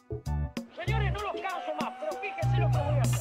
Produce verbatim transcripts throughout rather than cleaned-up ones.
Señores, no los canso más, pero fíjense lo que voy a hacer.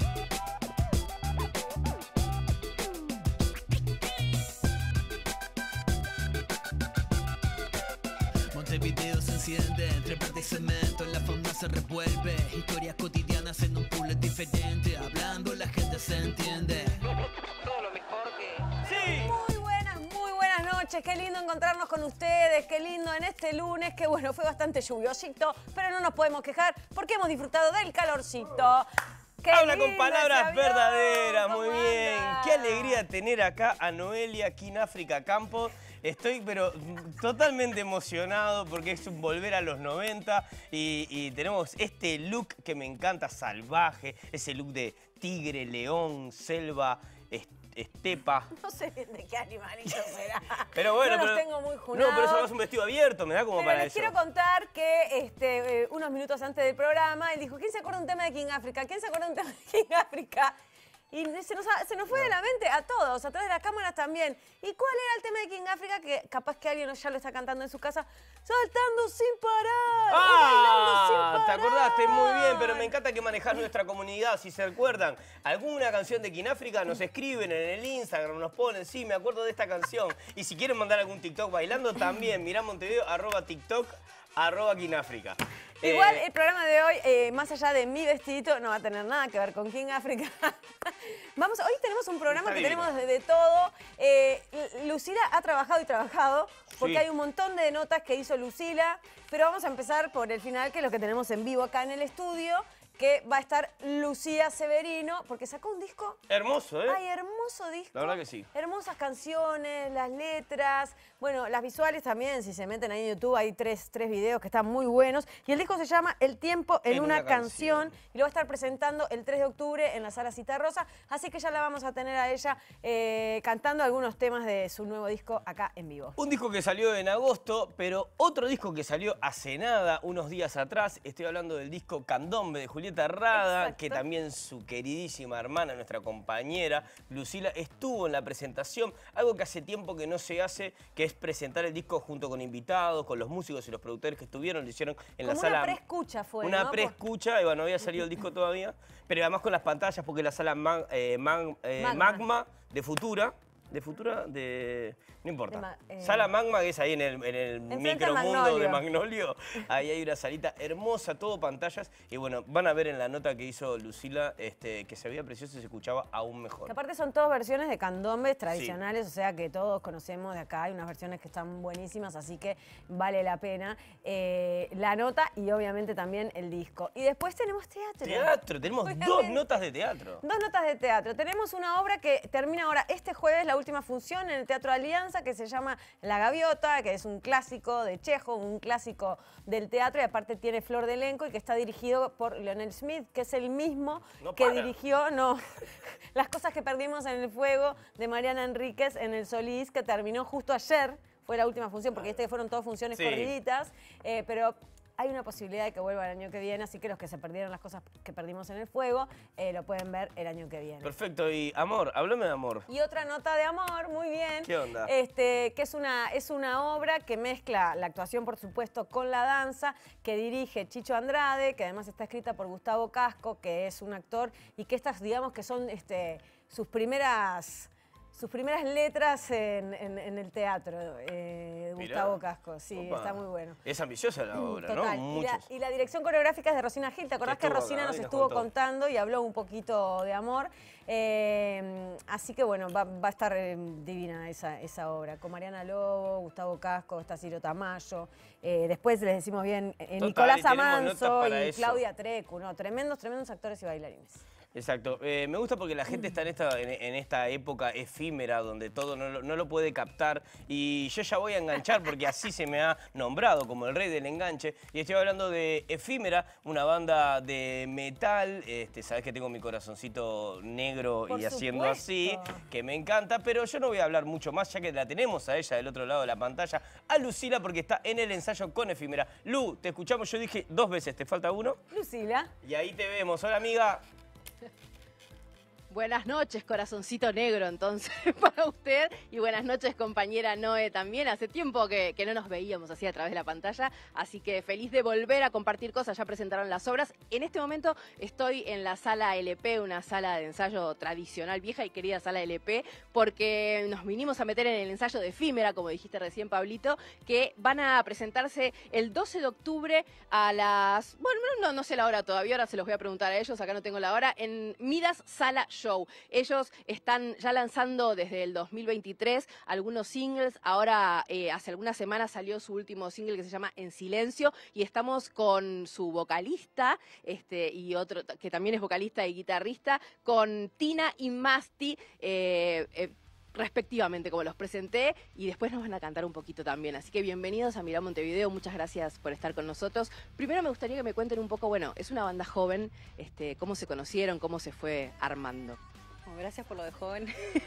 Montevideo se enciende, entre parte y cemento, la fauna se revuelve. Historias cotidianas en un puzzle diferente, hablando la gente se entiende. Todo lo mejor que... ¡Sí! Muy buenas, muy buenas noches. Qué lindo encontrarnos con ustedes. Qué lindo en este lunes, que bueno, fue bastante lluviosito, pero no nos podemos quejar porque hemos disfrutado del calorcito. Qué Habla con lindo palabras ese avión. verdaderas, muy ¿Cómo bien. anda? Qué alegría tener acá a Noelia Kináfrica Campos. Estoy pero totalmente emocionado porque es un volver a los noventa y, y tenemos este look que me encanta, salvaje, ese look de tigre, león, selva, est estepa. No sé de qué animalito será. Pero bueno, no los pero, tengo muy no, junados. pero eso no es un vestido abierto, me da como Pero para les eso. quiero contar que este, eh, unos minutos antes del programa, él dijo, ¿quién se acuerda de un tema de King África? ¿Quién se acuerda de un tema de King África? Y se nos, se nos fue de la mente a todos, atrás de las cámaras también. ¿Y cuál era el tema de King África? Que capaz que alguien ya lo está cantando en su casa. ¡Saltando sin parar! ¡Ah! ¡Bailando sin Te parar! acordaste muy bien, pero me encanta que manejás nuestra comunidad. Si se recuerdan alguna canción de Kináfrica, nos escriben en el Instagram, nos ponen, sí, me acuerdo de esta canción. Y si quieren mandar algún TikTok bailando, también, mirá Montevideo, arroba TikTok, arroba Kináfrica. Igual Eh, el programa de hoy, eh, más allá de mi vestidito, no va a tener nada que ver con King África. Vamos, hoy tenemos un programa Está que divino. tenemos de, de todo. Eh, Lucila ha trabajado y trabajado, porque Sí. hay un montón de notas que hizo Lucila, pero vamos a empezar por el final, que es lo que tenemos en vivo acá en el estudio, que va a estar Lucía Severino, porque sacó un disco. hermoso, ¿eh? Ay, hermoso disco. La verdad que sí. Hermosas canciones, las letras, bueno, las visuales también, si se meten ahí en YouTube hay tres, tres videos que están muy buenos. Y el disco se llama El tiempo en, En una, una canción. canción. Y lo va a estar presentando el tres de octubre en la Sala Cita Rosa, así que ya la vamos a tener a ella eh, cantando algunos temas de su nuevo disco acá en vivo. Un disco que salió en agosto, pero otro disco que salió hace nada, unos días atrás. Estoy hablando del disco Candombe de Julieta Rada, Exacto. que también su queridísima hermana, nuestra compañera Lucila, estuvo en la presentación. Algo que hace tiempo que no se hace, que es presentar el disco junto con invitados, con los músicos y los productores que estuvieron, lo hicieron en la Como sala. una preescucha fue, Una ¿no? preescucha, y bueno, no había salido el disco todavía, pero además con las pantallas, porque la sala Mag- eh, Mag- eh, Magma. Magma de Futura. ¿De Futura? De... No importa. De ma- eh, Sala Magma, que es ahí en el, en el Enfrente al micromundo de Magnolio. Magnolio. Ahí hay una salita hermosa, todo pantallas. Y bueno, van a ver en la nota que hizo Lucila este, que se veía precioso y se escuchaba aún mejor. Que aparte son todas versiones de candombes tradicionales, o sea que todos conocemos de acá. Hay unas versiones que están buenísimas, así que vale la pena eh, la nota y obviamente también el disco. Y después tenemos teatro. Teatro, tenemos dos Obviamente. notas de teatro. Dos notas de teatro. Tenemos una obra que termina ahora este jueves, la última función en el Teatro Alianza, que se llama La Gaviota, que es un clásico de Chekhov, un clásico del teatro, y aparte tiene flor de elenco y que está dirigido por Lionel Smith, que es el mismo No que para. dirigió no, Las cosas que perdimos en el fuego de Mariana Enríquez en el Solís, que terminó justo ayer. Fue la última función, porque este fueron todas funciones Sí. corriditas, eh, pero hay una posibilidad de que vuelva el año que viene, así que los que se perdieron las cosas que perdimos en el fuego, eh, lo pueden ver el año que viene. Perfecto. Y amor, háblame de amor. Y otra nota de amor, muy bien. ¿Qué onda? Este, que es una, es una obra que mezcla la actuación, por supuesto, con la danza, que dirige Chicho Andrade, que además está escrita por Gustavo Casco, que es un actor, y que estas, digamos, que son este, sus primeras... Sus primeras letras en, en- en el teatro, eh, Mirá. Gustavo Casco. Sí, Opa. está muy bueno. Es ambiciosa la obra, Total. ¿no? Y la, Muchos. y la dirección coreográfica es de Rosina Gil. ¿Te acordás que, estuvo Rosina acá nos y nos estuvo contó. contando y habló un poquito de amor? Eh, así que bueno, va, va a estar eh, divina esa, esa obra. Con Mariana Lobo, Gustavo Casco, está Ciro Tamayo. Eh, después les decimos bien, eh, Total, Nicolás y tenemos notas Amanso para y eso. Claudia Trecu. ¿No? Tremendos, tremendos actores y bailarines. Exacto. Eh, me gusta porque la gente está en esta, en, en esta época efímera donde todo no, lo- no lo puede captar y yo ya voy a enganchar porque así se me ha nombrado como el rey del enganche y estoy hablando de Efímera, una banda de metal, este, sabes que tengo mi corazoncito negro Por y haciendo supuesto. así, que me encanta, pero yo no voy a hablar mucho más ya que la tenemos a ella del otro lado de la pantalla, a Lucila porque está en el ensayo con Efímera. Lu, te escuchamos, yo dije dos veces, ¿te falta uno? Lucila. Y ahí te vemos. Hola amiga. Buenas noches, corazoncito negro, entonces, para usted. Y buenas noches, compañera Noé, también. Hace tiempo que, que no nos veíamos así a través de la pantalla, así que feliz de volver a compartir cosas. Ya presentaron las obras. En este momento estoy en la sala L P, una sala de ensayo tradicional, vieja y querida sala L P, porque nos vinimos a meter en el ensayo de Efímera, como dijiste recién, Pablito, que van a presentarse el doce de octubre a las... Bueno, no, no sé la hora todavía, ahora se los voy a preguntar a ellos, acá no tengo la hora, en Midas Sala Show. Ellos están ya lanzando desde el dos mil veintitrés algunos singles. Ahora, eh, hace algunas semanas salió su último single que se llama En Silencio y estamos con su vocalista este, y otro que también es vocalista y guitarrista, con Tina y Masti, eh, eh, respectivamente, como los presenté, y después nos van a cantar un poquito también. Así que bienvenidos a Mirá Montevideo, muchas gracias por estar con nosotros. Primero me gustaría que me cuenten un poco, bueno, es una banda joven, este, cómo se conocieron, cómo se fue armando. Bueno, gracias por lo de joven.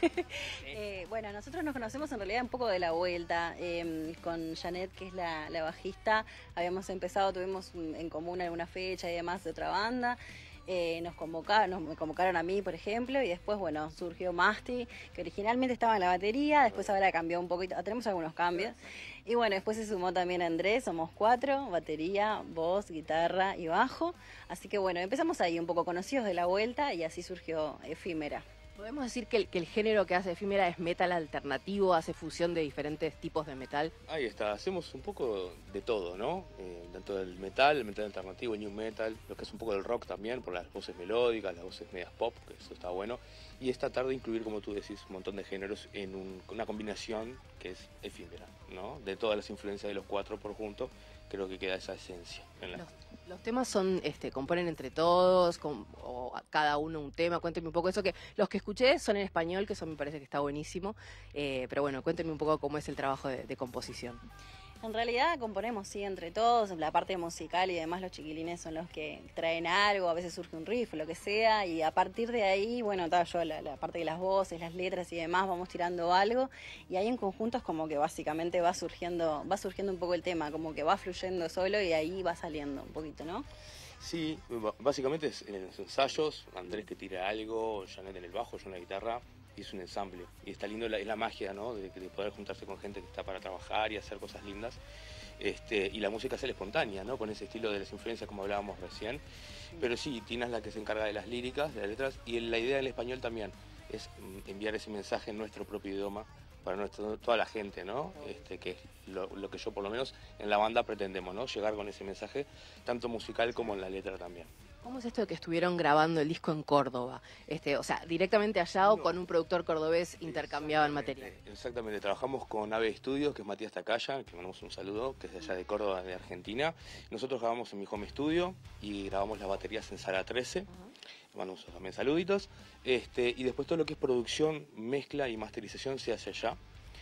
eh, bueno, nosotros nos conocemos en realidad un poco de la vuelta. Eh, con Janet, que es la, la bajista, habíamos empezado, tuvimos en común alguna fecha y demás de otra banda. Eh, nos convocaron, nos me convocaron a mí, por ejemplo, y después, bueno, surgió Masti, que originalmente estaba en la batería, después ahora cambió un poquito, tenemos algunos cambios. Y bueno, después se sumó también Andrés, somos cuatro, batería, voz, guitarra y bajo. Así que bueno, empezamos ahí un poco conocidos de la vuelta y así surgió Efímera. ¿Podemos decir que el, que el género que hace Efímera es metal alternativo, hace fusión de diferentes tipos de metal? Ahí está, hacemos un poco de todo, ¿no? Eh, tanto el metal, el metal alternativo, el new metal, lo que es un poco del rock también, por las voces melódicas, las voces medias pop, que eso está bueno. Y es tratar de incluir, como tú decís, un montón de géneros en un, una combinación que es Efímera, ¿no? De todas las influencias de los cuatro por junto, creo que queda esa esencia en la... Los, los temas son, este, componen entre todos, con, o cada uno un tema. Cuéntenme un poco eso, que los que escuché son en español, que eso me parece que está buenísimo, eh, pero bueno, cuéntenme un poco cómo es el trabajo de, de composición. En realidad componemos, sí, entre todos, la parte musical y demás los chiquilines son los que traen algo, a veces surge un riff, lo que sea, y a partir de ahí, bueno, ta, yo la, la parte de las voces, las letras y demás, vamos tirando algo, y ahí en conjunto es como que básicamente va surgiendo, va surgiendo un poco el tema, como que va fluyendo solo y ahí va saliendo un poquito, ¿no? Sí, básicamente es en los ensayos, Andrés que tira algo, Janet en el bajo, yo en la guitarra, y es un ensamble. Y está lindo, la, es la magia, ¿no? De, de poder juntarse con gente que está para trabajar y hacer cosas lindas. Este, y la música es espontánea, ¿no? Con ese estilo de las influencias como hablábamos recién. Pero sí, Tina es la que se encarga de las líricas, de las letras, y la idea del español también es enviar ese mensaje en nuestro propio idioma para nuestro, toda la gente, ¿no? Este, que es lo, lo que yo por lo menos en la banda pretendemos, ¿no? Llegar con ese mensaje, tanto musical como en la letra también. ¿Cómo es esto de que estuvieron grabando el disco en Córdoba? Este, o sea, directamente allá o no, con un productor cordobés intercambiaban material. Exactamente, trabajamos con Ave Estudios, que es Matías Tacaya, que mandamos un saludo, que es de allá de Córdoba, de Argentina. Nosotros grabamos en mi home studio y grabamos las baterías en Sala trece. Uh-huh. Mandamos también saluditos. Este, y después todo lo que es producción, mezcla y masterización se hace allá.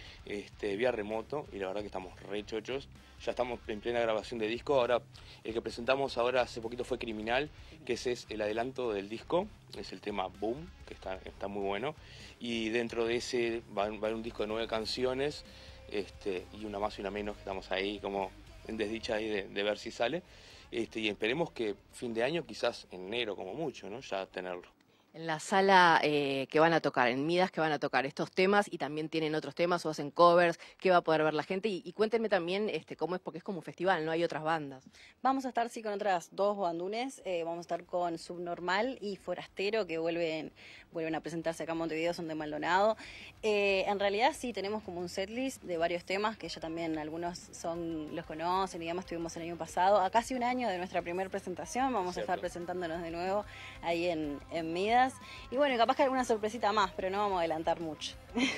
Este, vía remoto, y la verdad que estamos re chochos. Ya estamos en plena grabación de disco. Ahora, el que presentamos ahora hace poquito fue Criminal, que ese es el adelanto del disco, es el tema Boom, que está, está muy bueno. Y dentro de ese va, va a haber un disco de nueve canciones, este, y una más y una menos, que estamos ahí como en desdicha ahí de, de ver si sale. Este, y esperemos que fin de año, quizás en enero como mucho, ¿no? Ya tenerlo. En la sala eh, que van a tocar, en Midas que van a tocar estos temas y también tienen otros temas o hacen covers, ¿qué va a poder ver la gente? Y, y cuéntenme también este, cómo es, porque es como un festival, no hay otras bandas. Vamos a estar sí con otras dos bandunes, eh, vamos a estar con Subnormal y Forastero, que vuelven, vuelven a presentarse acá en Montevideo, son de Maldonado. Eh, en realidad sí tenemos como un setlist de varios temas, que ya también algunos son los conocen y demás, estuvimos el año pasado, a casi un año de nuestra primera presentación, vamos Cierto. a estar presentándonos de nuevo ahí en, en Midas. Y bueno, capaz que alguna sorpresita más, pero no vamos a adelantar mucho.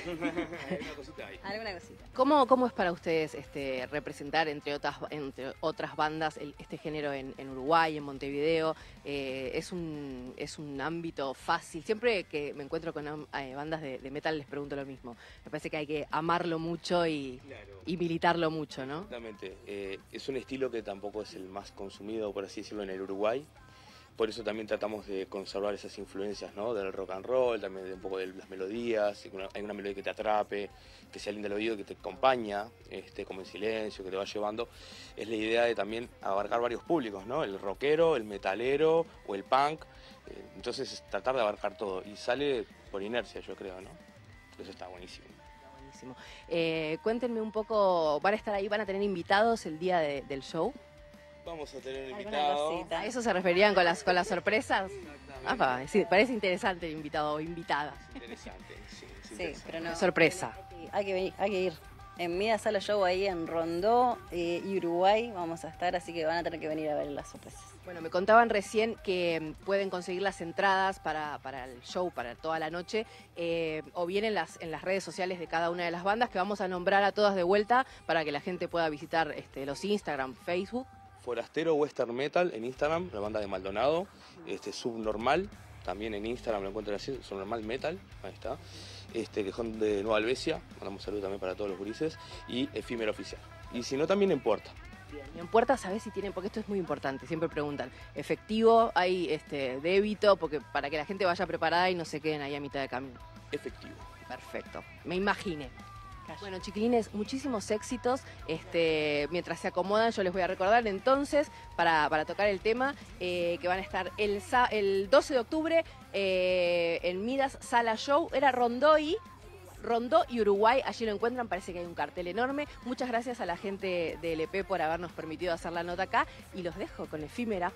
Alguna cosita ahí. Alguna cosita. ¿Cómo, cómo es para ustedes este, representar, entre otras, entre otras bandas, el, este género en, en Uruguay, en Montevideo? Eh, es, un, es un ámbito fácil. Siempre que me encuentro con eh, bandas de, de metal les pregunto lo mismo. Me parece que hay que amarlo mucho y, claro. y militarlo mucho, ¿no? Exactamente. Eh, es un estilo que tampoco es el más consumido, por así decirlo, en el Uruguay. Por eso también tratamos de conservar esas influencias, ¿no? Del rock and roll, también de un poco de las melodías, que una- hay una melodía que te atrape, que sea linda al oído, que te acompaña, este, como en silencio, que te va llevando. Es la idea de también abarcar varios públicos, ¿no? El rockero, el metalero o el punk. Eh, entonces es tratar de abarcar todo y sale por inercia, yo creo, ¿no? Eso está buenísimo. Buenísimo. Eh, cuéntenme un poco, ¿van a estar ahí, van a tener invitados el día de- del show? Vamos a tener un Alguna invitado. cosita. ¿A eso se referían con las, con las sorpresas? Ah, sí, parece interesante el invitado o invitada. Interesante, sí, es Sí, interesante. pero no. Sorpresa. Hay que, venir, hay que ir. En Mida Sala Show ahí en Rondó eh, y Uruguay vamos a estar, así que van a tener que venir a ver las sorpresas. Bueno, me contaban recién que mm, pueden conseguir las entradas para, para el show, para toda la noche, eh, o bien en las, en las redes sociales de cada una de las bandas, que vamos a nombrar a todas de vuelta para que la gente pueda visitar este, los Instagram, Facebook. Forastero Western Metal en Instagram, la banda de Maldonado. Este, Subnormal, también en Instagram lo encuentran así, Subnormal Metal, ahí está. Este, que son de Nueva Albesia, mandamos saludos también para todos los gurises. Y Efímero Oficial. Y si no, también en Puerta. Bien, y en Puerta, ¿sabés si tienen? Porque esto es muy importante, siempre preguntan. Efectivo, hay este, débito, porque para que la gente vaya preparada y no se queden ahí a mitad de camino. Efectivo. Perfecto, me imaginé. Bueno, chiquilines, muchísimos éxitos. Este, mientras se acomodan, yo les voy a recordar entonces, para, para tocar el tema, eh, que van a estar el, sa- el doce de octubre eh, en Midas Sala Show. Era Rondó y, Rondó y Uruguay, allí lo encuentran, parece que hay un cartel enorme. Muchas gracias a la gente de L P por habernos permitido hacer la nota acá. Y los dejo con Efímera.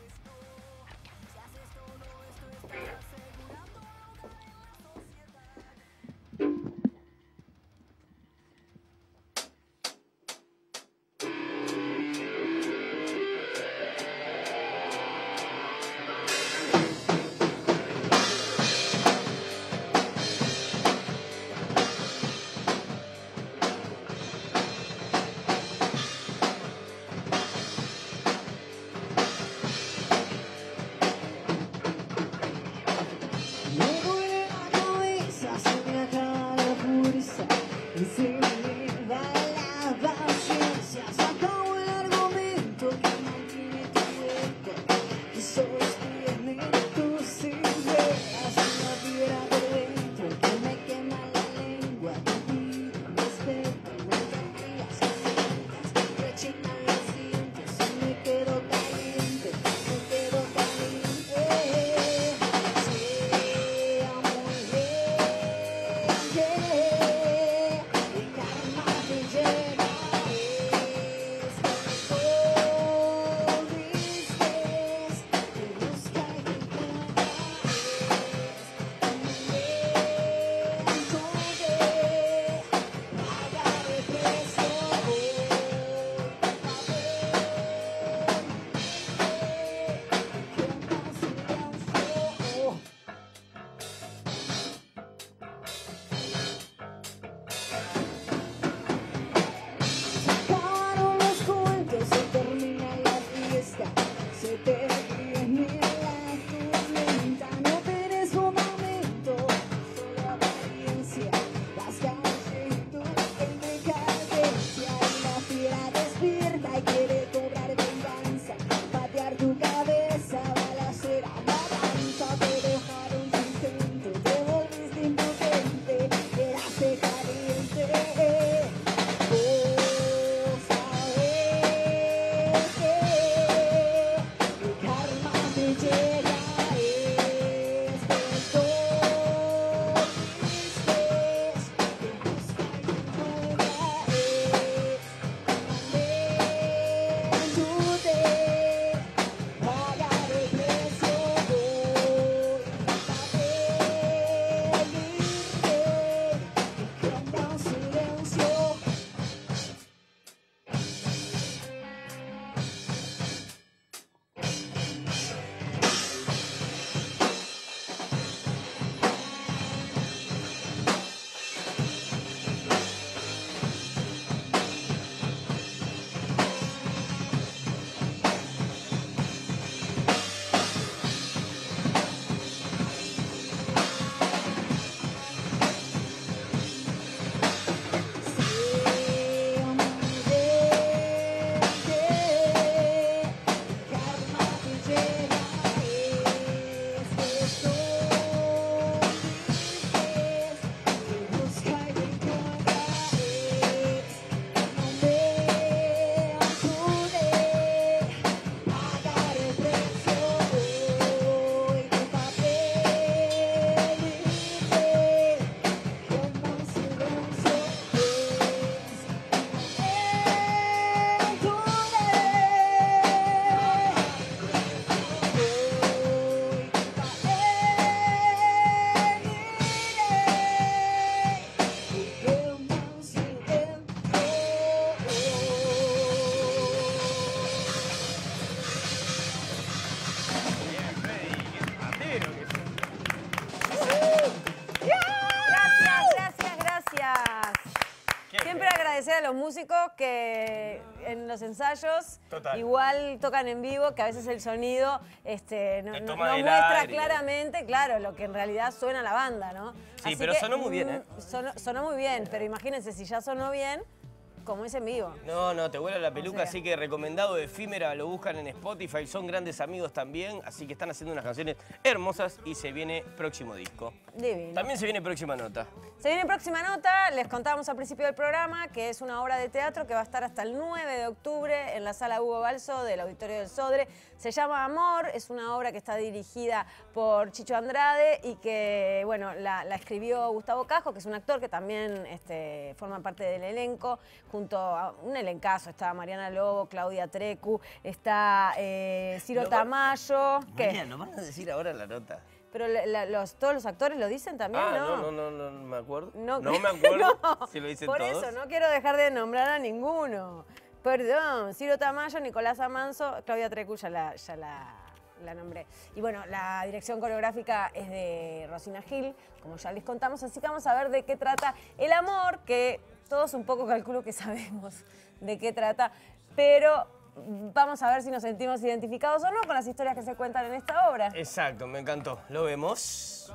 los músicos que en los ensayos Total. igual tocan en vivo, que a veces el sonido este, no, Te no- toma no del muestra aire. claramente, claro, lo que en realidad suena la banda, ¿no? Sí, pero sonó muy bien, ¿eh? mm, Sonó, sonó muy bien, pero imagínense, si ya sonó bien, como es en vivo. No, no, te vuela la peluca, sea. así que recomendado Efímera, lo buscan en Spotify, son grandes amigos también, así que están haciendo unas canciones hermosas y se viene próximo disco. Divino. También se viene próxima nota. Se viene próxima nota, les contábamos al principio del programa que es una obra de teatro que va a estar hasta el nueve de octubre en la sala Hugo Balso del Auditorio del Sodre. Se llama Amor, es una obra que está dirigida por Chicho Andrade y que, bueno, la, la escribió Gustavo Casco, que es un actor que también este, forma parte del elenco, junto a un elencazo. Está Mariana Lobo, Claudia Trecu, está eh, Ciro Lo- Tamayo. ¿Qué? María, nos van a decir ahora la nota. Pero la- la- los, todos los actores lo dicen también, Ah, ¿no? no, no, no, no me acuerdo. No, No, me acuerdo no, si lo dicen por todos. eso, no quiero dejar de nombrar a ninguno. Perdón, Ciro Tamayo, Nicolás Amanso, Claudia Trecu, ya la, ya la, la nombré. Y bueno, la dirección coreográfica es de Rosina Gil, como ya les contamos, así que vamos a ver de qué trata El Amor, que todos un poco calculo que sabemos de qué trata, pero vamos a ver si nos sentimos identificados o no con las historias que se cuentan en esta obra. Exacto, me encantó. Lo vemos.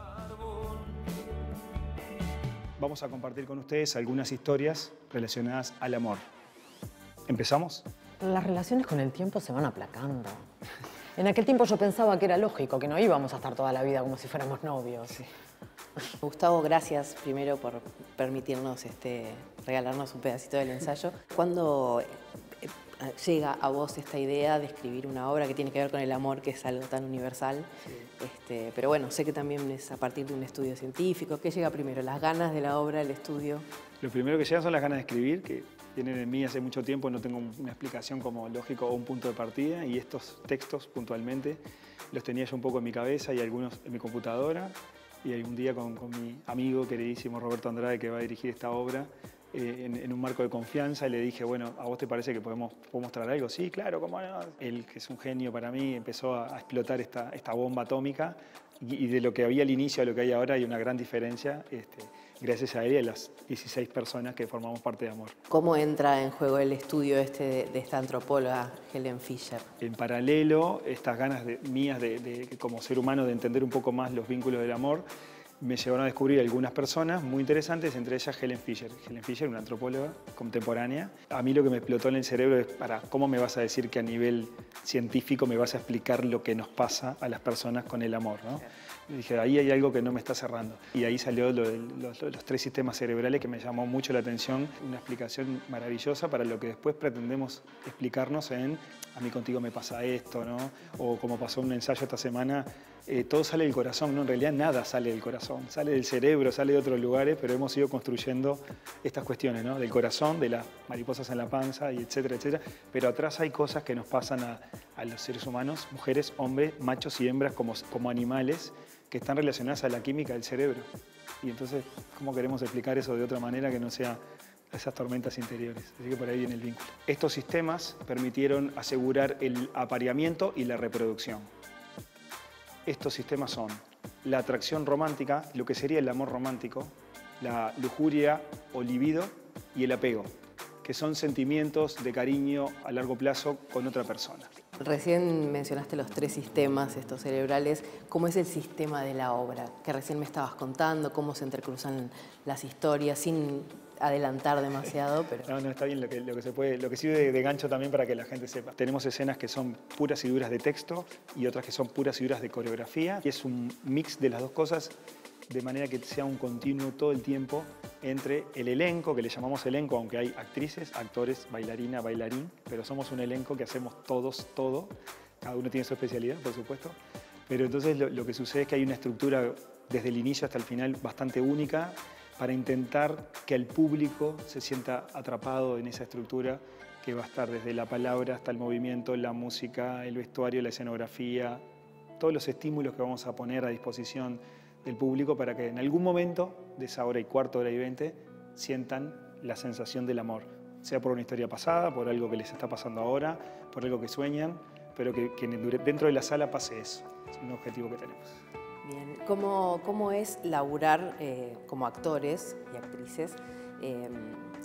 Vamos a compartir con ustedes algunas historias relacionadas al amor. ¿Empezamos? Las relaciones con el tiempo se van aplacando. En aquel tiempo yo pensaba que era lógico, que no íbamos a estar toda la vida como si fuéramos novios. Gustavo, gracias primero por permitirnos este, regalarnos un pedacito del ensayo. ¿Cuándo eh, llega a vos esta idea de escribir una obra que tiene que ver con el amor, que es algo tan universal? Sí. Este, pero bueno, sé que también es a partir de un estudio científico. ¿Qué llega primero? ¿Las ganas de la obra, el estudio? Lo primero que llega son las ganas de escribir, que tienen en mí hace mucho tiempo, no tengo una explicación como lógico o un punto de partida, y estos textos puntualmente los tenía yo un poco en mi cabeza y algunos en mi computadora. Y un día con, con mi amigo queridísimo Roberto Andrade, que va a dirigir esta obra, eh, en, en un marco de confianza, le dije, bueno, ¿a vos te parece que podemos, podemos mostrar algo? Sí, claro, cómo no. Él, que es un genio para mí, empezó a, a explotar esta, esta bomba atómica, y, y de lo que había al inicio a lo que hay ahora hay una gran diferencia, este, gracias a él y a las dieciséis personas que formamos parte de Amor. ¿Cómo entra en juego el estudio este de, de esta antropóloga, Helen Fisher? En paralelo, estas ganas de, mías de, de, como ser humano de entender un poco más los vínculos del amor me llevaron a descubrir algunas personas muy interesantes, entre ellas Helen Fisher. Helen Fisher, una antropóloga contemporánea. A mí lo que me explotó en el cerebro es, para, ¿cómo me vas a decir que a nivel científico me vas a explicar lo que nos pasa a las personas con el amor, ¿no? Y dije, ahí hay algo que no me está cerrando. Y ahí salió lo de los, los tres sistemas cerebrales, que me llamó mucho la atención. Una explicación maravillosa para lo que después pretendemos explicarnos en a mí contigo me pasa esto, ¿no? O como pasó en un ensayo esta semana, eh, todo sale del corazón, ¿no? En realidad nada sale del corazón, sale del cerebro, sale de otros lugares, pero hemos ido construyendo estas cuestiones, ¿no? Del corazón, de las mariposas en la panza, y etcétera, etcétera. Pero atrás hay cosas que nos pasan a, a los seres humanos, mujeres, hombres, machos y hembras como, como animales, que están relacionadas a la química del cerebro. Y entonces, ¿cómo queremos explicar eso de otra manera que no sea esas tormentas interiores? Así que por ahí viene el vínculo. Estos sistemas permitieron asegurar el apareamiento y la reproducción. Estos sistemas son la atracción romántica, lo que sería el amor romántico, la lujuria o libido y el apego, que son sentimientos de cariño a largo plazo con otra persona. Recién mencionaste los tres sistemas, estos cerebrales. ¿Cómo es el sistema de la obra? Que recién me estabas contando, cómo se entrecruzan las historias, sin adelantar demasiado, pero... No, no, está bien lo que, lo que se puede, lo que sirve de, de gancho también para que la gente sepa. Tenemos escenas que son puras y duras de texto y otras que son puras y duras de coreografía. Y es un mix de las dos cosas, de manera que sea un continuo todo el tiempo entre el elenco, que le llamamos elenco, aunque hay actrices, actores, bailarina, bailarín, pero somos un elenco que hacemos todos todo, cada uno tiene su especialidad, por supuesto, pero entonces lo, lo que sucede es que hay una estructura desde el inicio hasta el final bastante única para intentar que el público se sienta atrapado en esa estructura que va a estar desde la palabra hasta el movimiento, la música, el vestuario, la escenografía, todos los estímulos que vamos a poner a disposición del público para que en algún momento de esa hora y cuarto, hora y veinte, sientan la sensación del amor. Sea por una historia pasada, por algo que les está pasando ahora, por algo que sueñan, pero que, que dentro de la sala pase eso. Es un objetivo que tenemos. Bien. ¿Cómo, cómo es laburar eh, como actores y actrices eh,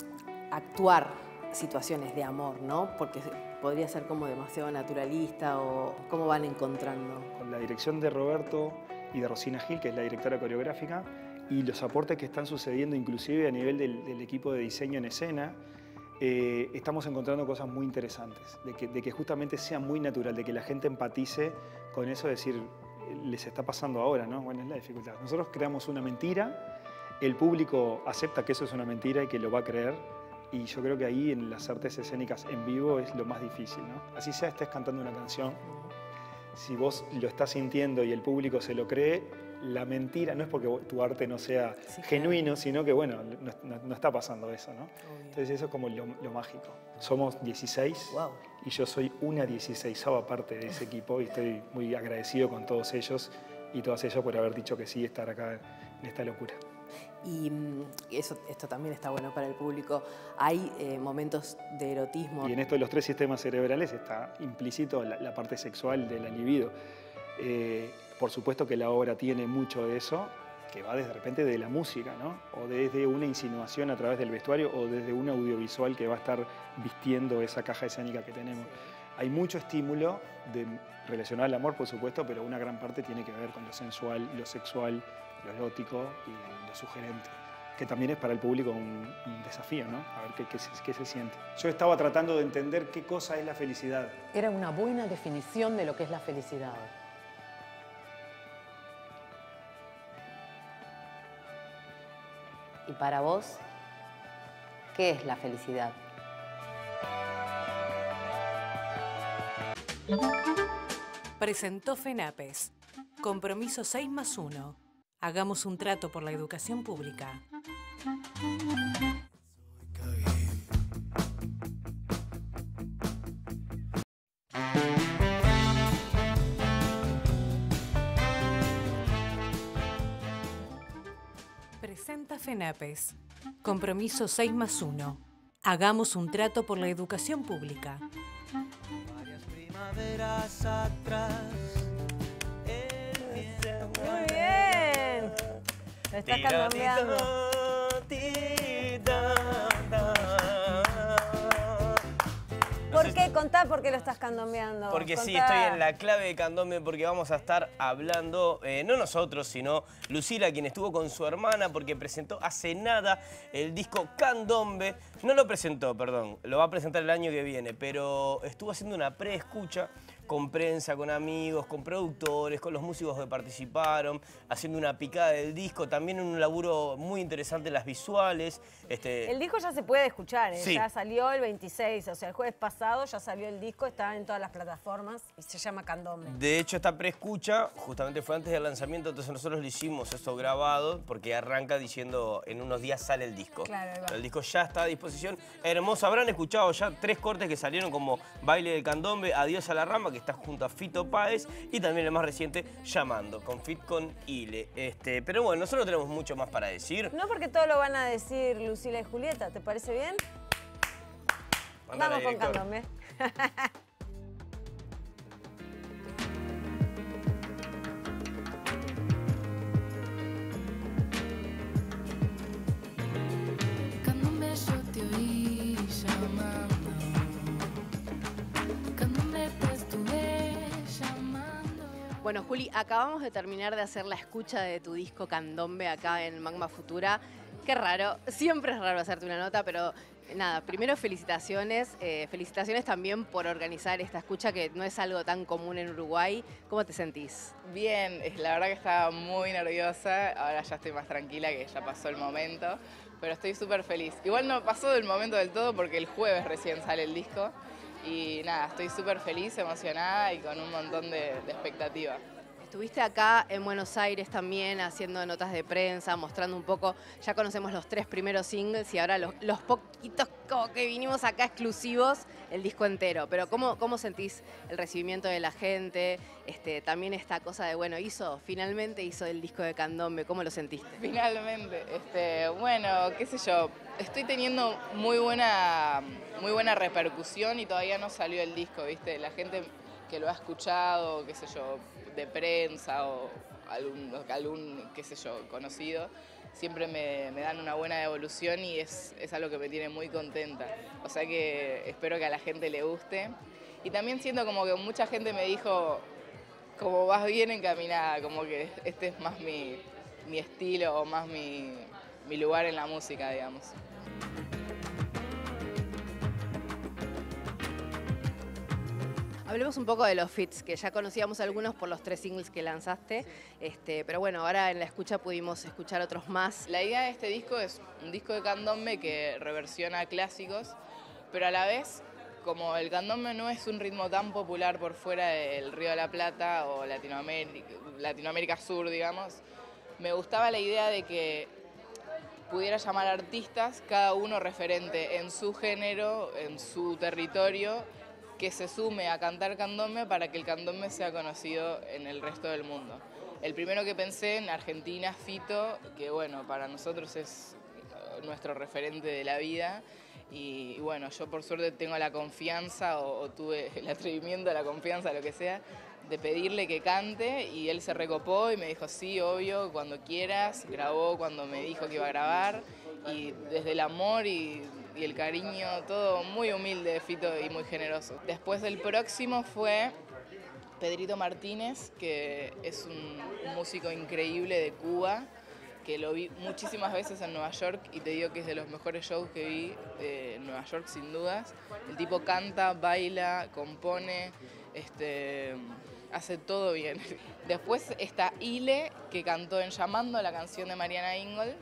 actuar situaciones de amor, ¿no? Porque podría ser como demasiado naturalista o cómo van encontrando. Con la dirección de Roberto y de Rosina Gil, que es la directora coreográfica, y los aportes que están sucediendo inclusive a nivel del, del equipo de diseño en escena, eh, estamos encontrando cosas muy interesantes, de que, de que justamente sea muy natural, de que la gente empatice con eso, de decir, les está pasando ahora, ¿no? Bueno, es la dificultad. Nosotros creamos una mentira, el público acepta que eso es una mentira y que lo va a creer, y yo creo que ahí en las artes escénicas en vivo es lo más difícil, ¿no? Así sea, estés cantando una canción, si vos lo estás sintiendo y el público se lo cree, la mentira no es porque tu arte no sea sí, genuino, claro. sino que, bueno, no, no, no está pasando eso, ¿no? Obvio. Entonces eso es como lo, lo mágico. Somos dieciséis wow. y yo soy una dieciseisava parte de ese equipo y estoy muy agradecido con todos ellos y todas ellas por haber dicho que sí, estar acá en esta locura. Y eso, esto también está bueno para el público. Hay eh, momentos de erotismo. Y en esto de los tres sistemas cerebrales está implícito la, la parte sexual de la libido. Eh, por supuesto que la obra tiene mucho de eso, que va desde de repente de la música, ¿no? O desde una insinuación a través del vestuario o desde un audiovisual que va a estar vistiendo esa caja escénica que tenemos. Hay mucho estímulo de, relacionado al amor, por supuesto, pero una gran parte tiene que ver con lo sensual, lo sexual, lo erótico y lo sugerente, que también es para el público un, un desafío, ¿no? A ver qué, qué, qué se siente. Yo estaba tratando de entender qué cosa es la felicidad. Era una buena definición de lo que es la felicidad. Y para vos, ¿qué es la felicidad? Presentó FENAPES. Compromiso seis más uno. Hagamos un trato por la educación pública. Presenta FENAPES. Compromiso seis más uno. Hagamos un trato por la educación pública. Varias primaveras atrás. Muy bien. Lo estás candombeando. ¿Por qué? Contá por qué lo estás candombeando. Porque Contá. sí, estoy en la clave de candombe porque vamos a estar hablando, eh, no nosotros, sino Lucila, quien estuvo con su hermana porque presentó hace nada el disco Candombe. No lo presentó, perdón, lo va a presentar el año que viene, pero estuvo haciendo una preescucha con prensa, con amigos, con productores, con los músicos que participaron, haciendo una picada del disco, también un laburo muy interesante en las visuales. Este... El disco ya se puede escuchar, ¿eh? Sí. Ya salió el veintiséis, o sea, el jueves pasado ya salió el disco, está en todas las plataformas y se llama Candombe. De hecho, esta preescucha justamente fue antes del lanzamiento, entonces nosotros le hicimos esto grabado porque arranca diciendo en unos días sale el disco. Claro, ahí va. El disco ya está a disposición. Hermoso, habrán escuchado ya tres cortes que salieron como Baile del Candombe, Adiós a la Rama, que está junto a Fito Páez, y también el más reciente, Llamando, con Fit con Ile. Este, pero bueno, nosotros tenemos mucho más para decir. No porque todo lo van a decir Lucila y Julieta, ¿te parece bien? Mandale, Vamos con director. Candombe. Candombe yo te oí llamando. Candombe te estuve llamando. Bueno, Juli, acabamos de terminar de hacer la escucha de tu disco Candombe acá en Magma Futura. Qué raro, siempre es raro hacerte una nota, pero nada, primero felicitaciones. Eh, felicitaciones también por organizar esta escucha que no es algo tan común en Uruguay. ¿Cómo te sentís? Bien, la verdad que estaba muy nerviosa, ahora ya estoy más tranquila que ya pasó el momento, pero estoy súper feliz. Igual no pasó el momento del todo porque el jueves recién sale el disco y nada, estoy súper feliz, emocionada y con un montón de, de expectativa. Estuviste acá en Buenos Aires también haciendo notas de prensa, mostrando un poco, ya conocemos los tres primeros singles y ahora los, los poquitos como que vinimos acá exclusivos, el disco entero. Pero ¿cómo, cómo sentís el recibimiento de la gente? Este, también esta cosa de, bueno, hizo, finalmente hizo el disco de Candombe, ¿cómo lo sentiste? Finalmente, este, bueno, qué sé yo, estoy teniendo muy buena, muy buena repercusión y todavía no salió el disco, ¿viste? La gente que lo ha escuchado, qué sé yo, de prensa o algún, algún, qué sé yo, conocido, siempre me, me dan una buena devolución y es, es algo que me tiene muy contenta. O sea que espero que a la gente le guste. Y también siento como que mucha gente me dijo, como vas bien encaminada, como que este es más mi, mi estilo o más mi, mi lugar en la música, digamos. Hablemos un poco de los feats, que ya conocíamos algunos por los tres singles que lanzaste, este, pero bueno, ahora en la escucha pudimos escuchar otros más. La idea de este disco es un disco de candombe que reversiona clásicos, pero a la vez, como el candombe no es un ritmo tan popular por fuera del Río de la Plata o Latinoamérica, Latinoamérica Sur, digamos, me gustaba la idea de que pudiera llamar artistas, cada uno referente en su género, en su territorio, que se sume a cantar candombe para que el candombe sea conocido en el resto del mundo. El primero que pensé en Argentina, Fito, que bueno, para nosotros es nuestro referente de la vida. Y, y bueno, yo por suerte tengo la confianza, o, o tuve el atrevimiento, la confianza, lo que sea, de pedirle que cante, y él se recopó y me dijo, sí, obvio, cuando quieras. Grabó cuando me dijo que iba a grabar, y desde el amor y, y el cariño, todo muy humilde de Fito y muy generoso. Después del próximo fue Pedrito Martínez, que es un, un músico increíble de Cuba, que lo vi muchísimas veces en Nueva York y te digo que es de los mejores shows que vi eh, en Nueva York, sin dudas. El tipo canta, baila, compone, este, hace todo bien. Después está Ile, que cantó en Llamando, la canción de Mariana Ingol.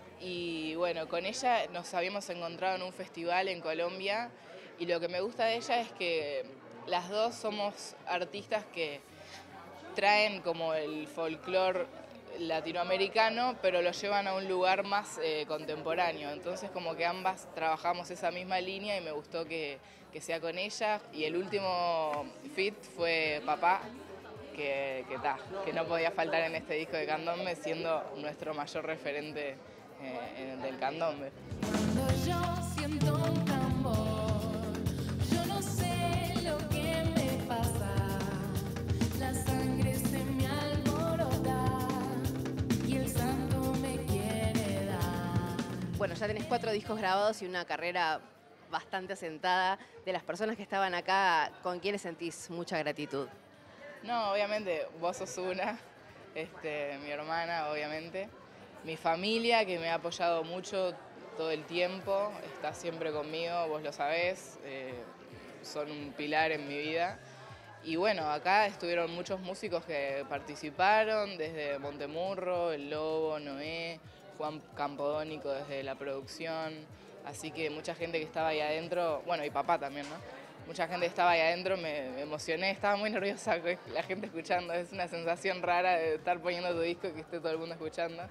Y bueno, con ella nos habíamos encontrado en un festival en Colombia, y lo que me gusta de ella es que las dos somos artistas que traen como el folclore latinoamericano, pero lo llevan a un lugar más eh, contemporáneo. Entonces como que ambas trabajamos esa misma línea y me gustó que, que sea con ella. Y el último feat fue Papá, que, que, ta, que no podía faltar en este disco de candombe, siendo nuestro mayor referente eh, del candombe. Cuando yo siento un tambor, yo no sé lo que me pasa, la sangre se me alborota y el santo me quiere dar. Bueno, ya tenés cuatro discos grabados y una carrera bastante asentada. De las personas que estaban acá, ¿con quiénes sentís mucha gratitud? No, obviamente, vos sos una, este, mi hermana, obviamente. Mi familia, que me ha apoyado mucho todo el tiempo, está siempre conmigo, vos lo sabés, eh, son un pilar en mi vida. Y bueno, acá estuvieron muchos músicos que participaron, desde Montemurro, El Lobo, Noé, Juan Campodónico desde la producción, así que mucha gente que estaba ahí adentro, bueno, y papá también, ¿no? Mucha gente estaba ahí adentro, me, me emocioné, estaba muy nerviosa con la gente escuchando, es una sensación rara de estar poniendo tu disco y que esté todo el mundo escuchando.